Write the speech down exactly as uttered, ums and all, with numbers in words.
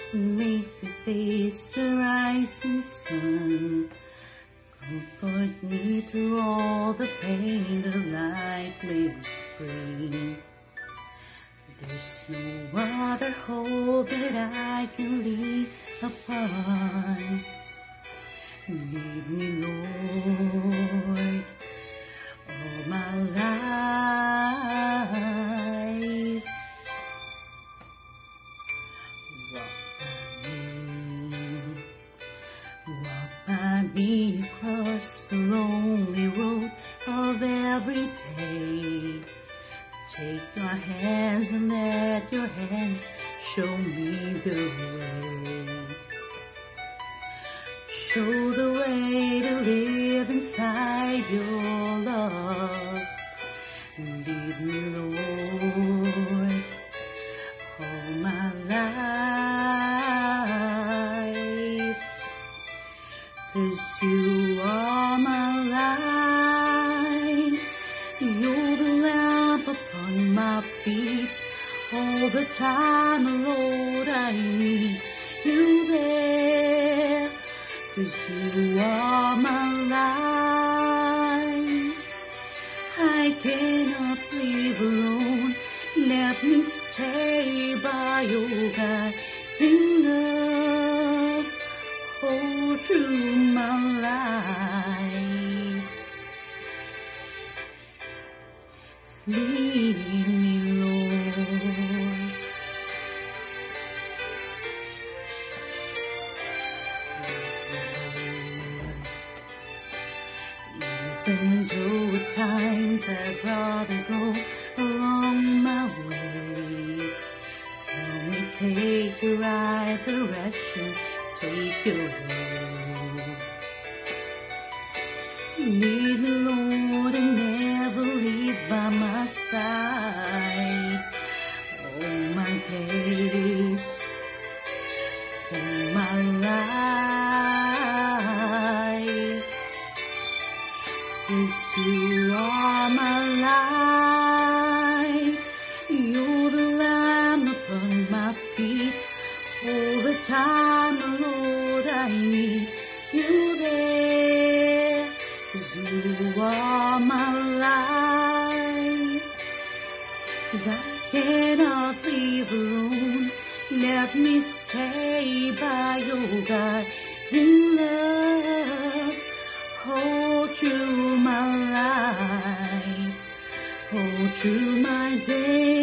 Make me face the rising sun. Comfort me through all the pain that life may bring. There's no other hope that I can lean upon. Lead me, Lord, all my life. Walk by me across the lonely road of every day. Take your hands and let your hand show me the way. Show the way to live inside your love. Lead me, Lord, all my life. 'Cause you are my light. You're the lamp upon my feet. All the time, Lord, I need you there. 'Cause you are my life. I cannot live alone. Let me stay by your guiding love. Hold through my life. Lead me, Lord. Even though at times I'd rather go along my way, help me take the right direction, take your road. Lead me, Lord, and never leave by my side. All my days, all my life. 'Cause you are my light. You're the lamp upon my feet. All the time, Lord, I need you there. 'Cause you are my life. 'Cause I cannot live alone. Let me stay by your guiding love. Hold through my life. Hold through my day.